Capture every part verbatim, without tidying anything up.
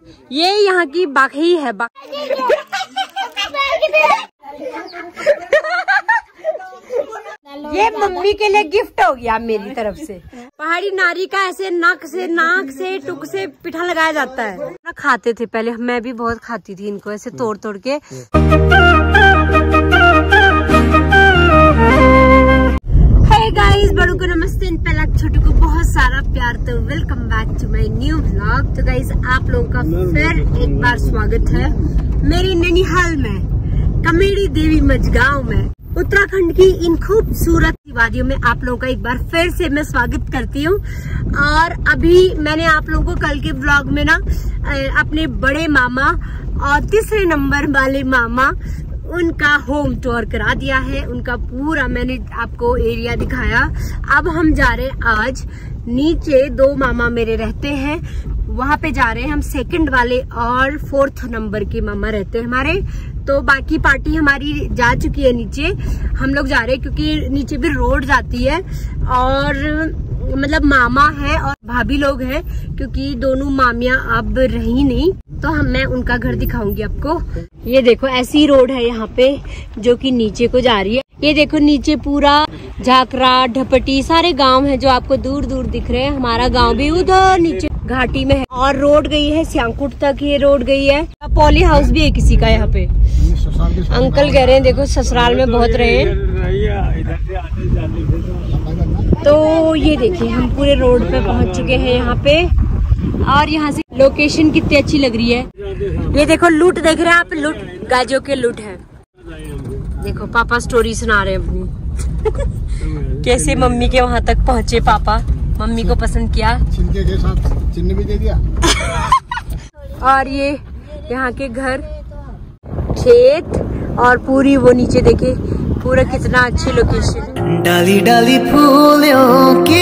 ये यहाँ की बाघी है। बा... ये मम्मी के लिए गिफ्ट हो गया मेरी तरफ से। पहाड़ी नारी का ऐसे नाक से नाक से टुक से पिठा लगाया जाता है ना। खाते थे पहले, मैं भी बहुत खाती थी इनको ऐसे तोड़ तोड़ के। हे गाइस, बड़ों को नमस्ते, पहला छोटू को बहुत सारा प्यार। तो welcome back to my new vlog. तो गाइस, आप लोगों का फिर एक बार स्वागत है मेरी नैनीहाल में, कमेड़ी देवी मजगांव में, उत्तराखंड की इन खूबसूरत वादियों में आप लोगों का एक बार फिर से मैं स्वागत करती हूँ। और अभी मैंने आप लोगों को कल के व्लॉग में ना अपने बड़े मामा और तीसरे नंबर वाले मामा, उनका होम टूर करा दिया है। उनका पूरा मैंने आपको एरिया दिखाया। अब हम जा रहे हैं आज नीचे, दो मामा मेरे रहते हैं, वहां पे जा रहे हैं हम। सेकंड वाले और फोर्थ नंबर के मामा रहते हैं हमारे। तो बाकी पार्टी हमारी जा चुकी है नीचे, हम लोग जा रहे हैं क्योंकि नीचे भी रोड जाती है और मतलब मामा है और भाभी लोग हैं, क्योंकि दोनों मामियां अब रही नहीं। तो हम मैं उनका घर दिखाऊंगी आपको। ये देखो ऐसी रोड है यहाँ पे जो कि नीचे को जा रही है। ये देखो नीचे पूरा झाकरा ढपटी सारे गांव हैं जो आपको दूर दूर दिख रहे हैं। हमारा गांव भी उधर नीचे घाटी में है और रोड गई है सियांकुट तक। ये रोड गई है। पॉली हाउस भी है किसी का यहाँ पे। अंकल कह रहे हैं देखो ससुराल में बहुत रहे हैं। तो ये देखिए हम पूरे रोड पे पहुंच चुके हैं यहाँ पे। और यहाँ से लोकेशन कितनी अच्छी लग रही है। ये देखो लूट देख रहे हैं आप, लूट गाजों के लूट है। देखो पापा स्टोरी सुना रहे हैं अपनी। कैसे मम्मी के वहाँ तक पहुँचे पापा, मम्मी को पसंद किया, चिन्ह के साथ चिन्ह भी दे दिया। और ये यहाँ के घर, खेत और पूरी वो नीचे देखे पूरा कितना अच्छी लोकेशन। डाली डाली फूलों की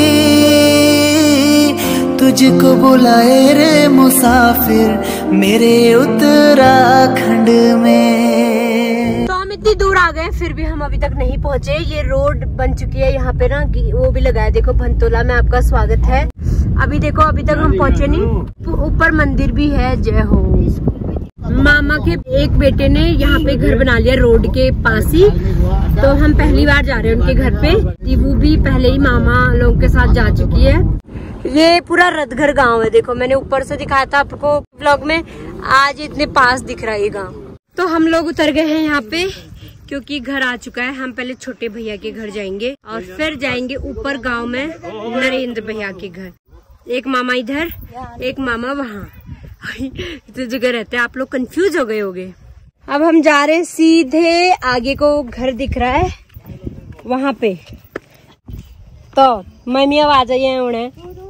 तुझको बुलाए रे मुसाफिर मेरे उत्तराखंड में। तो हम इतनी दूर आ गए फिर भी हम अभी तक नहीं पहुँचे। ये रोड बन चुकी है यहाँ पे ना, वो भी लगाया देखो भंतोला में आपका स्वागत है। अभी देखो अभी तक हम पहुँचे नहीं। ऊपर मंदिर भी है, जय हो। मामा के एक बेटे ने यहाँ पे घर बना लिया रोड के पास ही। तो हम पहली बार जा रहे हैं उनके घर पे। दीवू भी पहले ही मामा लोगों के साथ जा चुकी है। ये पूरा रतघर गांव है। देखो मैंने ऊपर से दिखाया था आपको व्लॉग में, आज इतने पास दिख रहा है ये गांव। तो हम लोग उतर गए हैं यहाँ पे क्योंकि घर आ चुका है। हम पहले छोटे भैया के घर जाएंगे और फिर जाएंगे ऊपर गाँव में नरेंद्र भैया के घर। एक मामा इधर, एक मामा वहाँ, इतनी जगह रहते हैं। आप लोग कंफ्यूज हो गए होंगे। अब हम जा रहे हैं सीधे आगे को, घर दिख रहा है वहाँ पे। तो मम्मी अब आ जाइए उन्हें।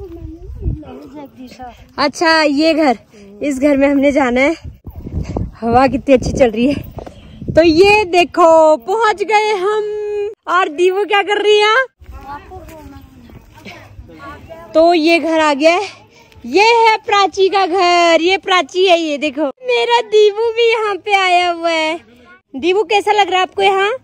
अच्छा ये घर, इस घर में हमने जाना है। हवा कितनी अच्छी चल रही है। तो ये देखो पहुंच गए हम। और दीवू क्या कर रही है? तो ये घर आ गया है। ये है प्राची का घर। ये प्राची है। ये देखो मेरा दीवू भी यहाँ पे आया हुआ है। दीवू कैसा लग रहा है आपको यहाँ?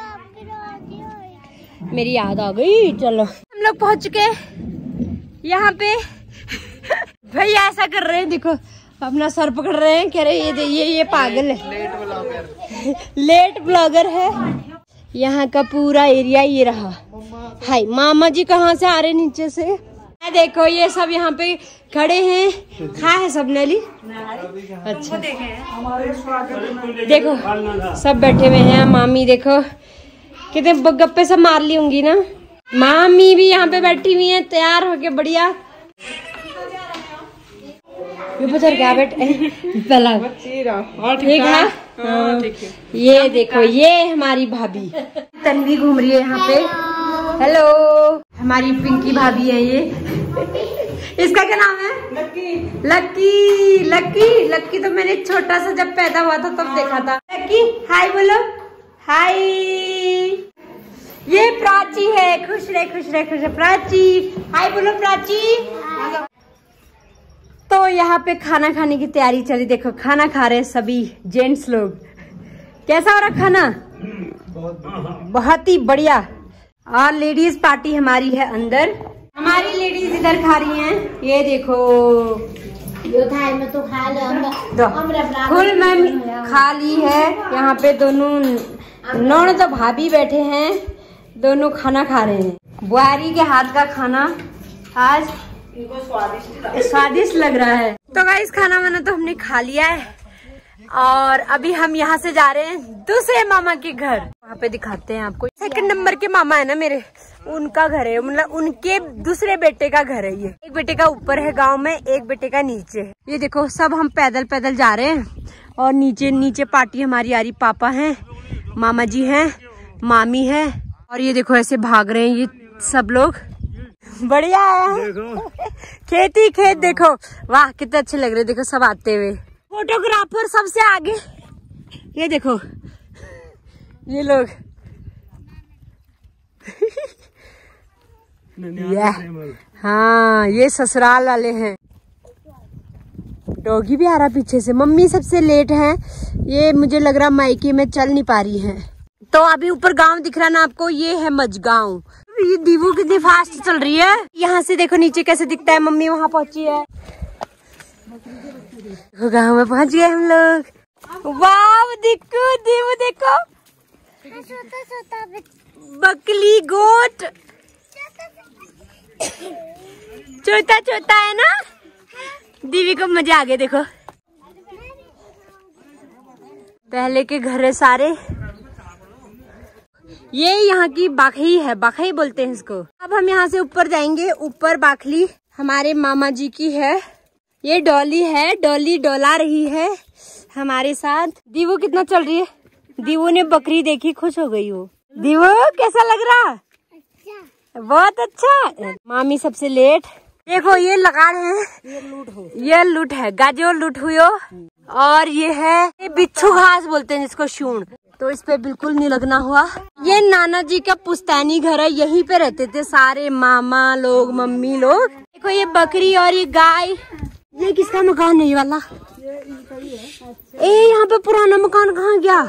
मेरी याद आ गई। चलो हम लोग पहुँच चुके यहाँ पे। भैया ऐसा कर रहे हैं, देखो अपना सर पकड़ रहे हैं, कह रहे ये ये ये पागल है, लेट ब्लॉगर लेट ब्लॉगर है। यहाँ का पूरा एरिया ये रहा। हाय मामा जी कहाँ से आ रहे नीचे से। देखो ये सब यहाँ पे खड़े हैं। खा है सब नली। अच्छा देखो सब बैठे हुए हैं। मामी देखो कितने गप्पे सब मार ली होंगी ना। मामी भी यहाँ पे बैठी हुई है तैयार होके बढ़िया। ये पता क्या बैठे पहला ठीक है। हाँ, ये देखो ये हमारी भाभी तन्वी घूम रही है यहाँ पे। हेलो, हमारी पिंकी भाभी है ये। इसका क्या नाम है? लक्की। लक्की लक्की लक्की तो मैंने छोटा सा जब पैदा हुआ था तब देखा था। लक्की हाय बोलो। हाय। ये प्राची है। खुश रहे खुश रहे खुश रहे प्राची। हाय बोलो प्राची। तो यहाँ पे खाना खाने की तैयारी चली। देखो खाना खा रहे हैं सभी जेंट्स लोग। कैसा हो रहा खाना? बहुत ही बढ़िया। और लेडीज पार्टी हमारी है अंदर। हमारी लेडीज इधर खा रही हैं। ये देखो फुल मैम खा ली है। यहाँ पे दोनों नौन तो भाभी बैठे हैं, दोनों खाना खा रहे हैं। बुआरी के हाथ का खाना आज स्वादिष्ट लग रहा है। तो गाइस खाना वाना तो हमने खा लिया है और अभी हम यहाँ से जा रहे हैं दूसरे मामा के घर। वहाँ पे दिखाते हैं आपको। सेकंड नंबर के मामा है ना मेरे, उनका घर है, मतलब उनके दूसरे बेटे का घर है ये। एक बेटे का ऊपर है गांव में, एक बेटे का नीचे है। ये देखो सब हम पैदल पैदल जा रहे हैं और नीचे नीचे पार्टी हमारी आ रही। पापा हैं, मामा जी हैं, मामी है और ये देखो ऐसे भाग रहे हैं ये सब लोग। बढ़िया है खेती खेत देखो, वाह कितने अच्छे लग रहे। देखो सब आते हुए, फोटोग्राफर सबसे आगे। ये देखो ये लोग ये हाँ ये ससुराल वाले हैं। डॉगी भी आ रहा पीछे से। मम्मी सबसे लेट है, ये मुझे लग रहा मायके में चल नहीं पा रही है। तो अभी ऊपर गांव दिख रहा ना आपको, ये है मजगांव। ये दीवू कितनी फास्ट चल रही है। यहाँ से देखो नीचे कैसे दिखता है। मम्मी वहाँ पहुंची है, गांव में पहुंच गए हम लोग। वाव देखो दीवू देखो, बकली गोट छोटा छोटा है ना। दीवी को मजा आ गया। देखो पहले के घर है सारे। ये यहाँ की बाखई है, बाखई बोलते हैं इसको। अब हम यहाँ से ऊपर जाएंगे। ऊपर बाखली हमारे मामा जी की है। ये डॉली है, डॉली डोला रही है हमारे साथ। दीवू कितना चल रही है। दीवू ने बकरी देखी, खुश हो गई वो। दीवू कैसा लग रहा। बहुत अच्छा। मामी सबसे लेट। देखो ये लगा रहे हैं, ये लूट है, ये लूट है गाजो लूट हुई। और ये है ये बिच्छू घास बोलते हैं जिसको, शूण। तो इस पे बिल्कुल नहीं लगना हुआ। ये नाना जी का पुश्तैनी घर है, यहीं पे रहते थे सारे मामा लोग, मम्मी लोग। देखो ये बकरी और ये गाय। ये किसका मकान है ये वाला। ए यहाँ पे पुराना मकान कहाँ गया।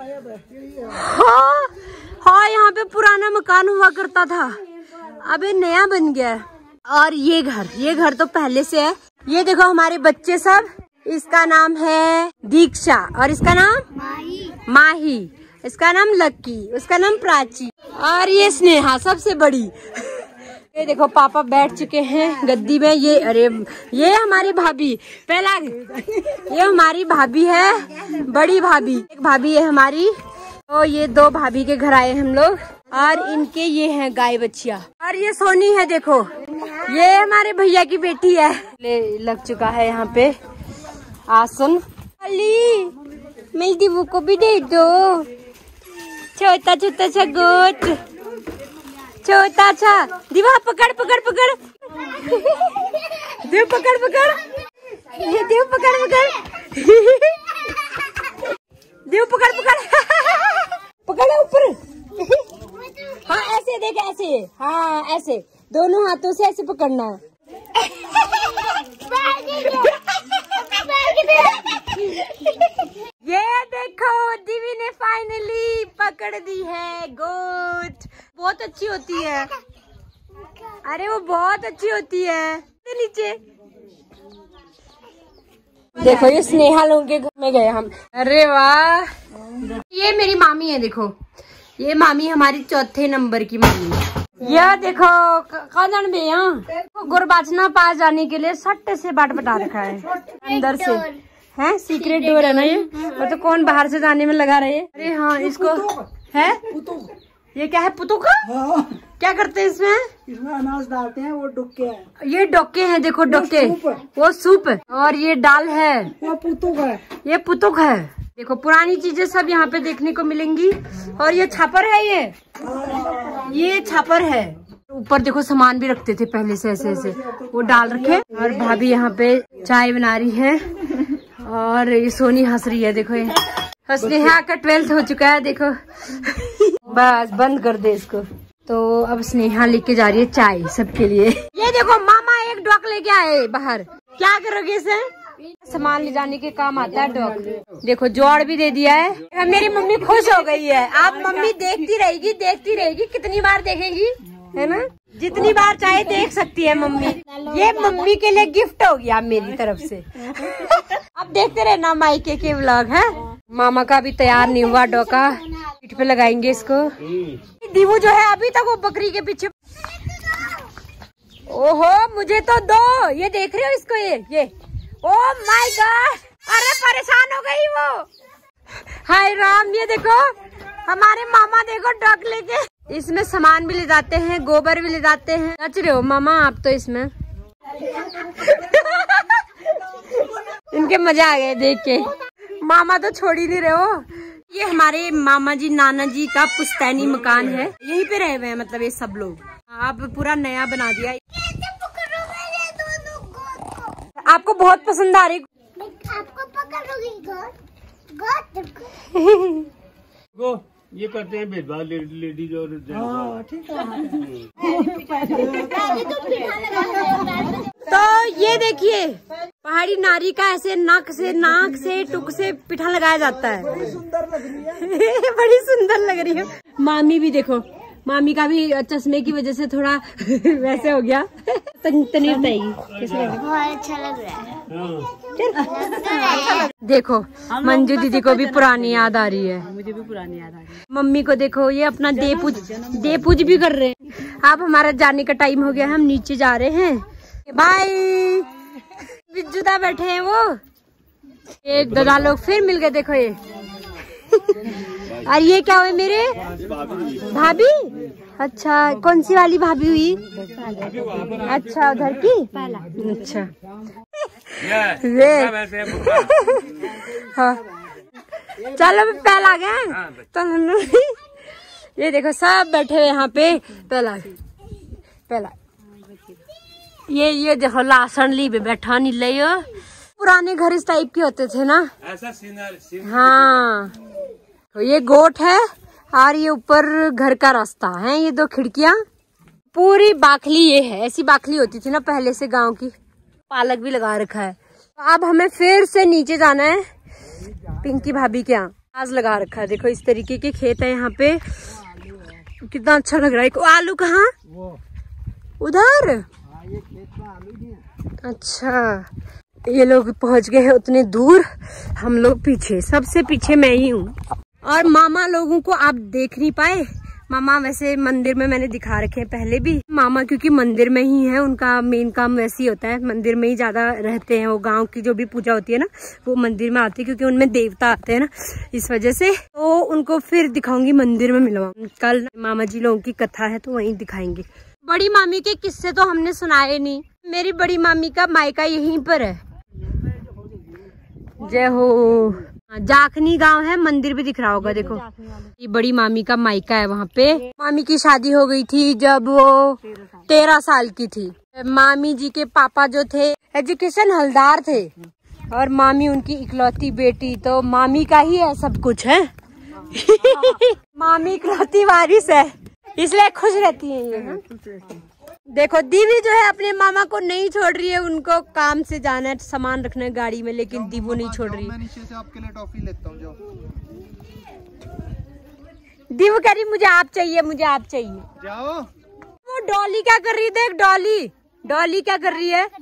हाँ हाँ यहाँ पे पुराना मकान हुआ करता था, अबे नया बन गया। और ये घर, ये घर तो पहले से है। ये देखो हमारे बच्चे सब। इसका नाम है दीक्षा और इसका नाम माही, माही। इसका नाम लक्की, उसका नाम प्राची और ये स्नेहा सबसे बड़ी। ये देखो पापा बैठ चुके हैं गद्दी में। ये अरे ये हमारी भाभी, पहला ये हमारी भाभी है, बड़ी भाभी। एक भाभी है हमारी। तो ये दो भाभी के घर आए हम लोग और इनके ये हैं गाय बच्चिया। और ये सोनी है देखो, ये हमारे भैया की बेटी है। ले लग चुका है यहाँ पे आसन। अली मेरी दीवू को भी दे दो, छोटा छोटा सा गोट, छोटा सा। दीवा पकड़ पकड़ पकड़, देव पकड़ पकड़, देव पकड़ पकड़, देव पकड़ पकड़, पकड़ ऊपर। हाँ ऐसे देख, ऐसे, हाँ ऐसे दोनों हाथों से ऐसे पकड़ना है। ये देखो दीवी ने फाइनली पकड़ दी है गोट। बहुत अच्छी होती है, अरे वो बहुत अच्छी होती है। नीचे देखो ये स्नेहा लोगों के घर में गए हम। अरे वाह, ये मेरी मामी है। देखो ये मामी हमारी चौथे नंबर की मामी। यह देखो काजन भी यहाँ गुरबाचना पास जाने के लिए सट्टे से बाट बटा रखा है अंदर से। है सीक्रेट डोर है ना ये, और तो कौन बाहर से जाने में लगा रहे है। अरे हाँ इसको है, ये क्या है पुतुका। हाँ। क्या करते हैं इसमें, इसमें अनाज डालते हैं, वो डुक्के हैं। ये डोके हैं देखो, डोके वो सूप। और ये दाल है, वो पुतुक है, ये पुतुक है। देखो पुरानी चीजें सब यहाँ पे देखने को मिलेंगी। और ये छापर है, ये ये छापर है। ऊपर देखो सामान भी रखते थे पहले से ऐसे ऐसे, वो डाल रखे। और भाभी यहाँ पे चाय बना रही है और ये सोनी हंस रही है। देखो ये स्नेहा का ट्वेल्थ हो चुका है देखो। बस बंद कर दे इसको। तो अब स्नेहा लेके जा रही है चाय सबके लिए। ये देखो मामा एक डॉग लेके आए बाहर। क्या करोगे इसे, सामान ले जाने के काम आता है डॉग। देखो जोड़ भी दे दिया है। मेरी मम्मी खुश हो गई है। आप मम्मी देखती रहेगी देखती रहेगी, कितनी बार देखेगी, है ना। जितनी बार चाहे देख सकती है मम्मी। ये मम्मी के लिए गिफ्ट हो गया मेरी तरफ से। अब देखते रहे ना मायके के व्लॉग है। मामा का भी तैयार नहीं हुआ डोका, पीठ पे लगाएंगे इसको। दीवू जो है अभी तक वो बकरी के पीछे। ओहो मुझे तो दो, ये देख रहे हो इसको, ये ये ओ माय गॉड, अरे परेशान हो गई वो। हाय राम, ये देखो हमारे मामा देखो डॉग लेके इसमें सामान भी ले जाते हैं, गोबर भी ले जाते हैं। नच रहे हो मामा आप तो इसमें। इनके मजा आ गए देख के। मामा तो छोड़ ही नहीं रहे हो। ये हमारे मामा जी नाना जी का पुश्तैनी मकान है, यहीं पे रहे हुए हैं मतलब ये सब लोग। अब पूरा नया बना दिया। आपको बहुत पसंद आ रही। आपको पकड़ोगी गोद गोद ये करते हैं भेदभाव ले, लेडीज और ठीक है। तो ये देखिए पहाड़ी नारी का ऐसे नाक से नाक से टुक से पिठा लगाया जाता है। बड़ी सुंदर लग रही है। बड़ी सुंदर लग रही है। मामी भी देखो, मामी का भी चश्मे की वजह से थोड़ा वैसे हो गया। तनीर बताएगी कैसे लग रहा है? अच्छा लग रहा है। देखो मंजू दीदी को भी पुरानी याद आ रही है। मुझे भी पुरानी याद आ रही है। मम्मी को देखो ये अपना दे पूज दे पूज भी कर रहे हैं। अब हमारा जाने का टाइम हो गया, हम नीचे जा रहे हैं। बाय। बिज्जूदा बैठे हैं वो, एक दादा लोग फिर मिल गए। देखो ये और ये क्या हुए मेरे भाभी? अच्छा कौन सी वाली भाभी हुई? अच्छा उधर की। अच्छा ये हाँ चलो पहला आ गए तो। ये देखो सब बैठे हुए यहाँ पे। पहला पहला ये ये देखो लासन ली पे बैठा नहीं ले। पुराने घर इस टाइप के होते थे ना ऐसा सीनर, सीनर हाँ। तो ये गोट है और ये ऊपर घर का रास्ता है। ये दो खिड़कियाँ, पूरी बाखली ये है। ऐसी बाखली होती थी ना पहले से गांव की। पालक भी लगा रखा है। अब हमें फिर से नीचे जाना है पिंकी भाभी के यहाँ। प्याज लगा रखा है, देखो इस तरीके के खेत है यहाँ पे। कितना अच्छा लग रहा है। आलू कहाँ? उधर। अच्छा ये लोग पहुंच गए हैं उतने दूर, हम लोग पीछे, सबसे पीछे मैं ही हूँ। और मामा लोगों को आप देख नहीं पाए। मामा वैसे मंदिर में मैंने दिखा रखे हैं पहले भी। मामा क्योंकि मंदिर में ही है, उनका मेन काम वैसे ही होता है, मंदिर में ही ज्यादा रहते हैं। वो गांव की जो भी पूजा होती है ना वो मंदिर में आती है, क्योंकि उनमें देवता आते हैं ना, इस वजह से। तो उनको फिर दिखाऊंगी, मंदिर में मिलवाऊंगी। कल मामा जी लोगों की कथा है तो वहीं दिखाएंगे। बड़ी मामी के किस्से तो हमने सुनाए नहीं। मेरी बड़ी मामी का मायका यहीं पर है। जय हो। जाखनी गांव है, मंदिर भी दिख रहा होगा देखो। ये बड़ी मामी का मायका है वहाँ पे। मामी की शादी हो गई थी जब वो तेरह साल की थी। मामी जी के पापा जो थे एजुकेशन हलदार थे और मामी उनकी इकलौती बेटी। तो मामी का ही है सब कुछ है। मामी इकलौती वारिस है, इसलिए खुश रहती है ये। देखो दीवी जो है अपने मामा को नहीं छोड़ रही है। उनको काम से जाना है, सामान रखना है गाड़ी में, लेकिन दीवू नहीं छोड़ रही है। मैं नीचे से आपके लिए टॉफी लेता हूँ, जाओ। दीवू कह रही मुझे आप चाहिए, मुझे आप चाहिए। जाओ। वो डॉली क्या कर रही है? देख डॉली, डॉली क्या कर रही है?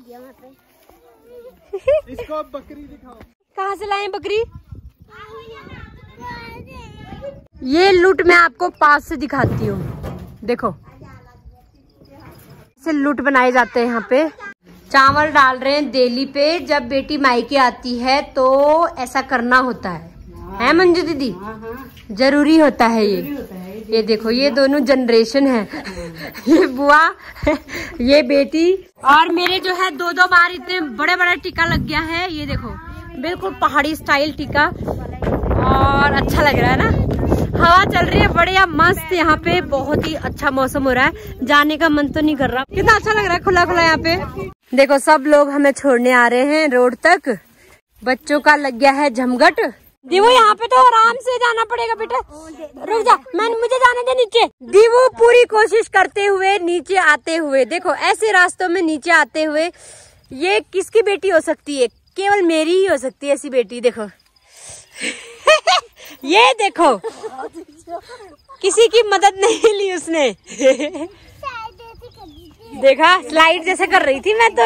इसको अब बकरी दिखाओ। कहाँ से लाए बकरी? ये लूट मैं आपको पास से दिखाती हूँ। देखो से लूट बनाए जाते हैं यहाँ पे। चावल डाल रहे हैं देली पे। जब बेटी मायके आती है तो ऐसा करना होता है, है मंजू दीदी? जरूरी होता है ये। ये देखो ये दोनों जनरेशन है। ये बुआ, ये बेटी। और मेरे जो है दो दो बार इतने बड़े बड़े टीका लग गया है। ये देखो बिल्कुल पहाड़ी स्टाइल टीका, और अच्छा लग रहा है ना। हवा चल रही है बढ़िया मस्त। यहाँ पे बहुत ही अच्छा मौसम हो रहा है, जाने का मन तो नहीं कर रहा। कितना अच्छा लग रहा है खुला खुला यहाँ पे। देखो सब लोग हमें छोड़ने आ रहे हैं रोड तक। बच्चों का लग गया है झमघट। दीवू यहाँ पे तो आराम से जाना पड़ेगा बेटा। रुक जा, मैं मुझे जाने दे नीचे। दीवू पूरी कोशिश करते हुए नीचे आते हुए, देखो ऐसे रास्तों में नीचे आते हुए। ये किसकी बेटी हो सकती है? केवल मेरी ही हो सकती है ऐसी बेटी। देखो ये देखो किसी की मदद नहीं ली उसने। देखा स्लाइड जैसे कर रही थी मैं तो।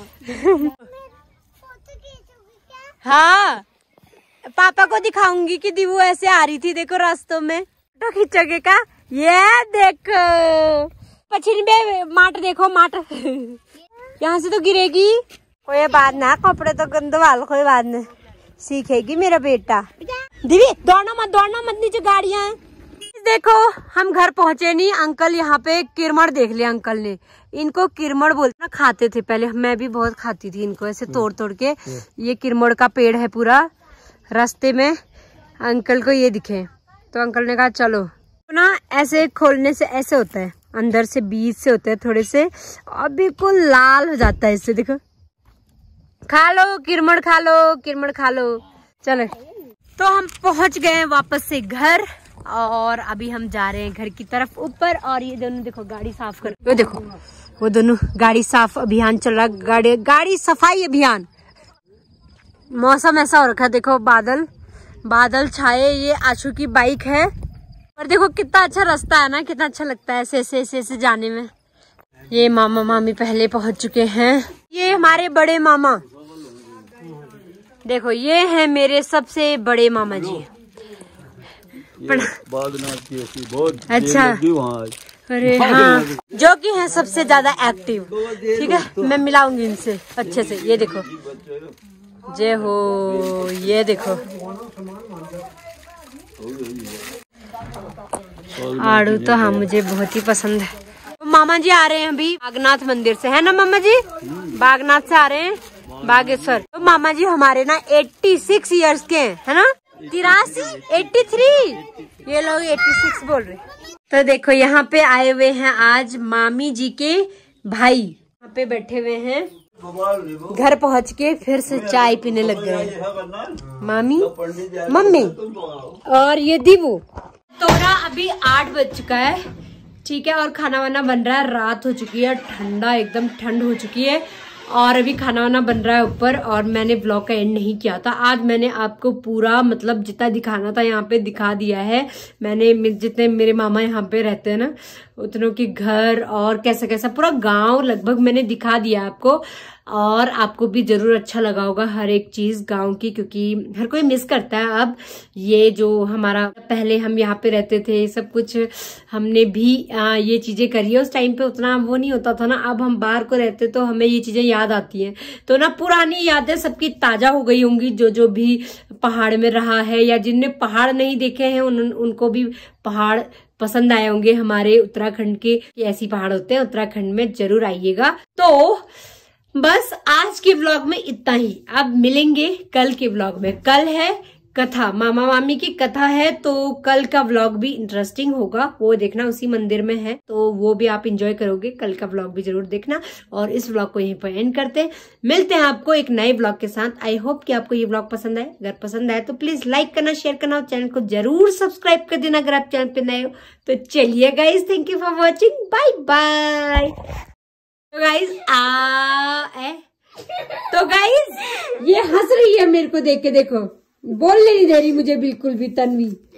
हाँ पापा को दिखाऊंगी कि दीवू ऐसे आ रही थी, देखो रास्तों में तो खींचोगे का। ये देखो पछिन बे माट, देखो माट यहाँ से तो गिरेगी, कोई बात ना, कपड़े तो गंदे वाल, कोई बात नहीं, सीखेगी मेरा बेटा। दीदी दौड़ना मत, दौड़ना मत, नीचे गाड़ियाँ। देखो हम घर पहुँचे नहीं, अंकल यहाँ पे किरमड़ देख लिया अंकल ने, इनको किरमड़ बोलते ना, खाते थे पहले, मैं भी बहुत खाती थी इनको ऐसे तोड़ तोड़ के। ये किरमड़ का पेड़ है पूरा, रास्ते में अंकल को ये दिखे तो अंकल ने कहा चलो ना, ऐसे खोलने से ऐसे होता है, अंदर से बीज से होते हैं थोड़े से, और बिल्कुल लाल हो जाता है इससे, देखो खा लो किरमड़, खा लो किरमड़, खा लो। चलो तो हम पहुंच गए वापस से घर, और अभी हम जा रहे हैं घर की तरफ ऊपर। और ये दोनों देखो गाड़ी साफ कर, वो देखो वो दोनों गाड़ी साफ अभियान चल रहा, गाड़ी गाड़ी सफाई अभियान। मौसम ऐसा हो रखा है, देखो बादल बादल छाए, ये आशु की बाइक है, और देखो कितना अच्छा रास्ता है ना, कितना अच्छा लगता है ऐसे ऐसे ऐसे ऐसे जाने में। ये मामा मामी पहले पहुंच चुके हैं, ये हमारे बड़े मामा, देखो ये है मेरे सबसे बड़े मामा जी। बहुत अच्छा, अरे हाँ, जो कि है सबसे ज्यादा एक्टिव, ठीक है, मैं मिलाऊंगी इनसे अच्छे से। ये देखो जय हो, ये देखो आड़ू तो हाँ मुझे बहुत ही पसंद है। मामा जी आ रहे हैं अभी बागनाथ मंदिर से, है ना मामा जी, बागनाथ से आ रहे हैं, बागेश्वर। तो मामा जी हमारे ना छियासी इयर्स के हैं, है ना, तिरासी, तिरासी, ये लोग छियासी बोल रहे। तो देखो यहाँ पे आए हुए हैं आज मामी जी के भाई, यहाँ पे बैठे हुए हैं, घर पहुँच के फिर से चाय पीने लग गए मामी मम्मी। और ये दीवू तोरा अभी आठ बज चुका है, ठीक है, और खाना वाना बन रहा है, रात हो चुकी है, ठंडा एकदम ठंड हो चुकी है, और अभी खाना वाना बन रहा है ऊपर। और मैंने ब्लॉग का एंड नहीं किया था आज, मैंने आपको पूरा मतलब जितना दिखाना था यहाँ पे दिखा दिया है मैंने। जितने मेरे मामा यहाँ पे रहते हैं ना, उतनों के घर और कैसा कैसा पूरा गांव लगभग मैंने दिखा दिया आपको, और आपको भी जरूर अच्छा लगा होगा हर एक चीज गांव की, क्योंकि हर कोई मिस करता है अब ये जो हमारा पहले हम यहाँ पे रहते थे, सब कुछ हमने भी आ, ये चीजें करी है। उस टाइम पे उतना वो नहीं होता था ना, अब हम बाहर को रहते तो हमें ये चीजें याद आती हैं, तो ना पुरानी यादें सबकी ताजा हो गई होंगी, जो जो भी पहाड़ में रहा है या जिनने पहाड़ नहीं देखे हैं उन, उनको भी पहाड़ पसंद आए होंगे हमारे उत्तराखंड के, ऐसी पहाड़ होते हैं उत्तराखंड में, जरूर आइएगा। तो बस आज के व्लॉग में इतना ही, अब मिलेंगे कल के व्लॉग में। कल है कथा, मामा मामी की कथा है, तो कल का व्लॉग भी इंटरेस्टिंग होगा, वो देखना, उसी मंदिर में है, तो वो भी आप एंजॉय करोगे, कल का व्लॉग भी जरूर देखना। और इस व्लॉग को यहीं पर एंड करते हैं, मिलते हैं आपको एक नए व्लॉग के साथ। आई होप कि आपको ये व्लॉग पसंद आए, अगर पसंद आए तो प्लीज लाइक करना, शेयर करना, और चैनल को जरूर सब्सक्राइब कर देना अगर आप चैनल पे नए हो। तो चलिए guys, thank you for watching, bye bye. तो गाइज आ ए तो गाइज ये हंस रही है मेरे को देख के, देखो बोलने नहीं दे रही मुझे बिल्कुल भी तन्वी।